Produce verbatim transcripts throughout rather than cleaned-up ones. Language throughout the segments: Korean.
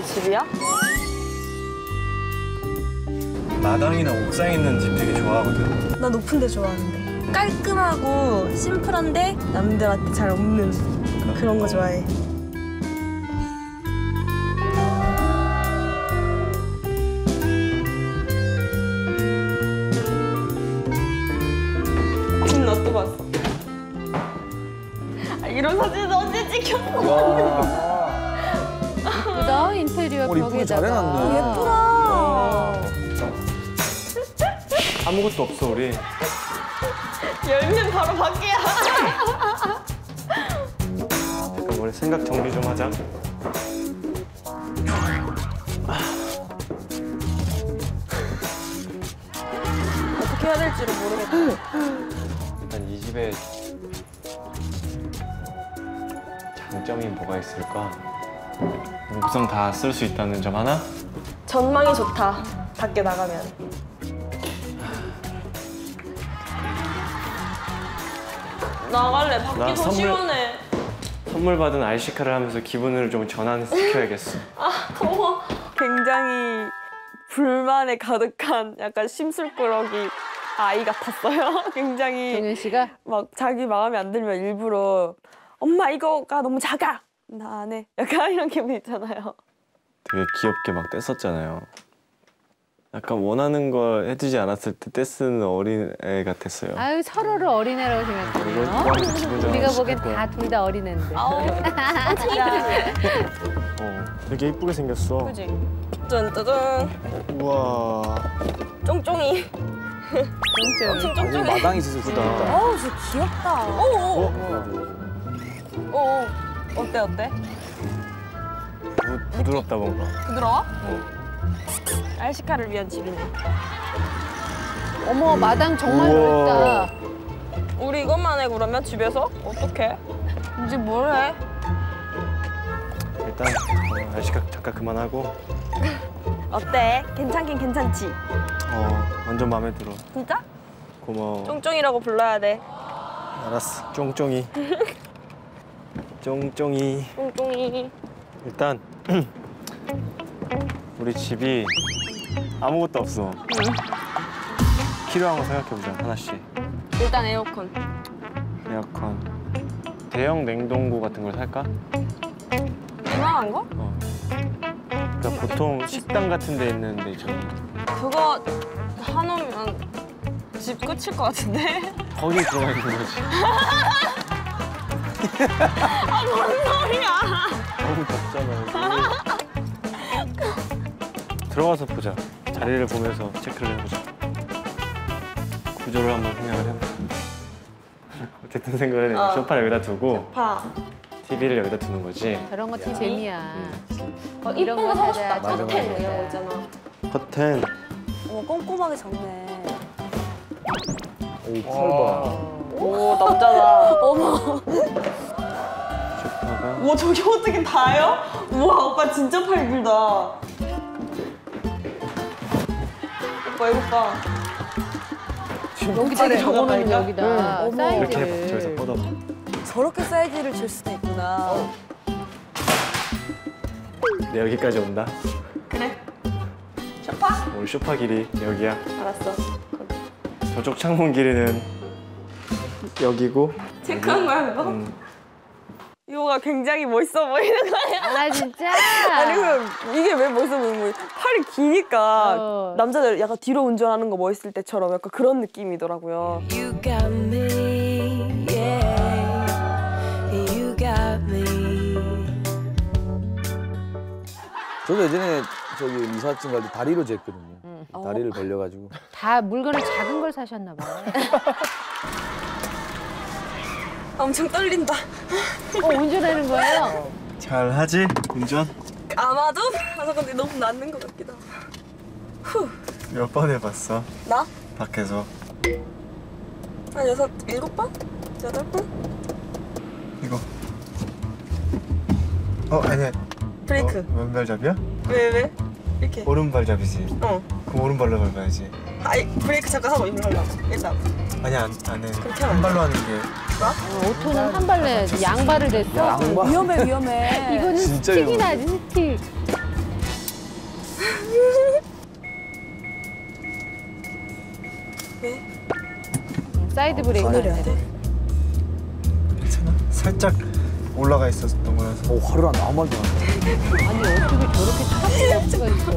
집이야? 마당이나 옥상에 있는 집 되게 좋아하거든. 나 높은 데 좋아하는데. 깔끔하고 심플한데 남들한테 잘 없는 그런 거 좋아해. 지금 나 또 봤어. 아, 이런 사진 언제 찍혔어? 예쁘다, 인테리어 어, 이쁘게 벽에다가. 잘해놨네. 예쁘다. 아무것도 없어 우리. 열면 바로 밖이야. 잠깐 우리 생각 정리 좀 하자. 어떻게 해야 될지를 모르겠다. 일단 이 집에 장점이 뭐가 있을까? 우선 다 쓸 수 있다는 점 하나? 전망이 좋다. 밖에 나가면. 나갈래. 밖이 나 더 선물- 시원해. 선물 받은 아이시카를 하면서 기분을 좀 전환시켜야겠어. 아, 더워. 굉장히 불만에 가득한 약간 심술꾸러기 아이 같았어요. 굉장히 정현 씨가? 막 자기 마음에 안 들면 일부러 엄마 이거가 너무 작아. 나 안 해. 약간 이런 기분 있잖아요. 되게 귀엽게 막 뗐었잖아요. 약간 원하는 거 해주지 않았을 때 떼쓰는 어린애 같았어요. 아유, 서로를 어린애라고 이거 생각해요. 이거한테 기분 전환 우리가 시킬 보기엔 거야. 다 둘 다 어린애인데. 아우, 어, 되게 이쁘게 생겼어. 그지? 짠짜잔. 우와. 쫑쫑이. 엄청 아니, 쫑쫑이. 마당이 있어서 좋다. 어우, 진짜 귀엽다. 오오. 어? 오. 어때 어때? 부, 부드럽다 뭔가. 부드러워? 어. 알시카를 위한 집이네. 어머, 마당 정말 우와. 넓다. 우리 이것만 해 그러면 집에서? 어떡해? 이제 뭘 해? 일단 어, 아이시카 잠깐 그만하고. 어때? 괜찮긴 괜찮지? 어, 완전 마음에 들어. 진짜? 고마워. 쫑쫑이라고 불러야 돼. 알았어. 쫑쫑이. 쫑쫑이. 쫑쫑이. 일단 우리 집이 아무것도 없어. 필요한 거 생각해보자, 하나씩. 일단 에어컨. 에어컨. 대형 냉동고 같은 걸 살까? 이만한 거? 어. 그러니까 보통 식당 같은 데 있는 데 있잖아. 그거 사놓으면 집 끝일 것 같은데? 거기 들어가 있는 거지. 아, 뭔 소리야! 너무 덥잖아. 들어가서 보자. 자리를 보면서 체크를 해보자. 구조를 한번 생각을 해보자. 어쨌든 생각을 해. 어. 소파를 여기다 두고 봐. 티비를 여기다 두는 거지. 저런 것도 재미야. 어, 이런 이쁜 거 거 사고 사자. 싶다. 맞아, 커튼 맞아. 이런 거 있잖아. 커튼. 어머, 꼼꼼하게 잡네. 오, 팔 봐. 오, 남자다. 어머. 소파가. 우와, 저게 어떻게 다요? 우와, 오빠 진짜 팔 길다. 오빠, 이거 봐. 여기다 적어놓으면 여기다 응. 어머. 이렇게 해봐. 저기서 사이즈를. 뻗어봐. 저렇게 사이즈를 줄 수도 있구나. 네, 여기까지 온다. 그래. 쇼파? 오늘 소파 길이 여기야. 알았어. 저쪽 창문 길이는 여기고. 체크한 거야, 그거? 음, 이거가 굉장히 멋있어 보이는 거야. 아, 진짜? 아니, 그럼 이게 왜 멋있어 보이는 거야? 팔이 기니까 어. 남자들 약간 뒤로 운전하는 거 멋있을 때처럼 약간 그런 느낌이더라고요. You got me, yeah. You got me. 저도 예전에 저기 이삿짐 갈 때 다리로 쟀거든요. 응. 다리를 벌려가지고. 다 물건을 작은 걸 사셨나 봐. 엄청 떨린다. 어, 운전하는 거예요? 잘 하지? 운전? 아마도? 아, 근데 너무 낫는 것 같기도 하고. 후. 몇 번 해봤어? 나? 밖에서. 한 여섯, 일곱 번? 여덟 번? 이거. 어, 아니야. 브레이크. 어, 왼발잡이야? 왜, 왜? 이렇게. 오른발잡이지. 어. 그럼 오른발로 밟아야지. 아니, 브레이크 잠깐 하고 이걸 하려고. 일단. 아니, 안, 안 해. 그렇게 하면 한 발로 하는 게. 어, 오토는 한 발 내야지. 양발을 댔어. 양발. 위험해, 위험해. 이거는 진짜 스틱이 나지, 스틱. 사이드 브레이크 더 안 내려야 돼. 돼. 괜찮아? 살짝 올라가 있었던 거라서. 오, 화를 안 아무 말도 안 해. 아니 어떻게 저렇게 차갑게 갈 수가 있어?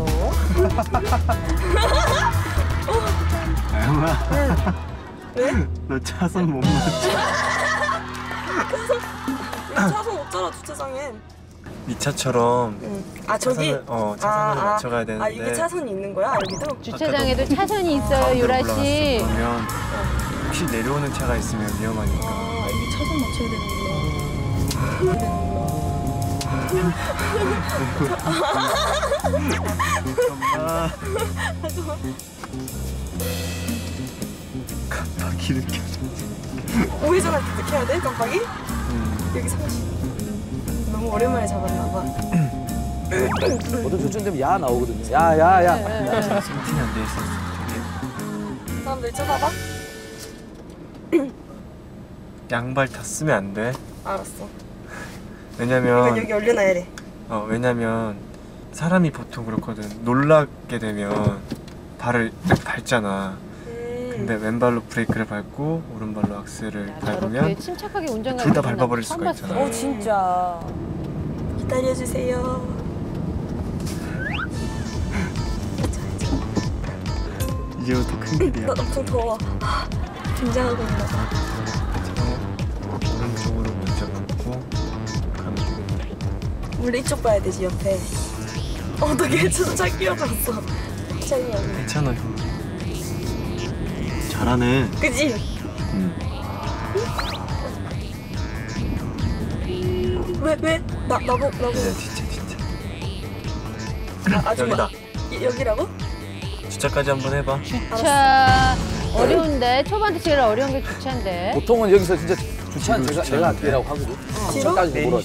아영아. 왜? 너 차선 못 맞춰. 차선 없잖아 주차장엔. 이 차처럼 응. 아 저기. 차선을, 어, 차선을 맞춰가야 되는데. 아 이게 차선이 있는 거야 여기도? 주차장에도 차선이 있어요, 가운데로 유라 올라갔어. 씨. 그러면 혹시 내려오는 차가 있으면 위험하니까. 아 이게 차선 맞춰야 되는구나. 아. 깜빡이를 켜줘. 우회전할 때 어떻게 해야 돼? 깜빡이? 음. 여기 삼십. 너무 오랜만에 잡았나 봐. 보통 저쯤 되면 야 나오거든요. 야, 야, 야. 세팅이 안 돼 있었어. 사람들 쳐다봐? 양발 다 쓰면 안 돼. 알았어. 왜냐면 이건 여기 올려놔야 돼. 어 왜냐면 사람이 보통 그렇거든. 놀라게 되면 발을 이렇게 밟잖아. 음. 근데 왼발로 브레이크를 밟고 오른발로 악셀을 야, 저렇게 밟으면 침착하게 운전하는 둘 다 사람 밟아버릴 처음 수가 봤어. 있잖아. 어 진짜. 기다려주세요. 이제부터 큰 길이야. 나 엄청 더워. 하, 긴장하고 있나 봐. 오른쪽으로 먼저 붙고 가면 돼. 원래 이쪽 봐야 되지 옆에. 어떻게 저도 잘 끼워졌어. 괜찮이 형. 괜찮아 형. 잘하네. 그지? 응. 왜 왜? 나 나보 나보. 이제 진짜 진짜. 아, 아줌마. 여기다. 이- 여기라고? 주차까지 한번 해봐. 주차 어려운데 초반에 제일 어려운 게 주차인데. 보통은 여기서 진짜 주차는 제가, 주차는 내가 돼. 할게라고 하거든. 뒤로? 저까지 몰아줘.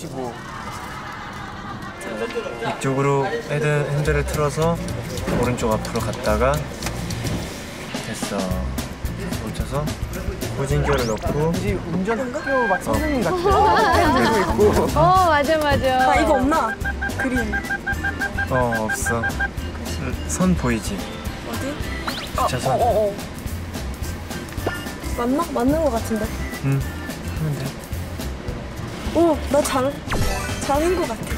이쪽으로 헤드 핸들을 틀어서 오른쪽 앞으로 갔다가 됐어. 멈춰서 후진기어를 넣고 운전학교 막 선생님 같아. 어 맞아 맞아. 아 이거 없나? 그림 어 없어. 선 보이지? 어디? 주차선. 어, 어, 어. 맞나? 맞는 거 같은데. 응. 하면 돼. 오, 나 잘, 잘한 거 같아.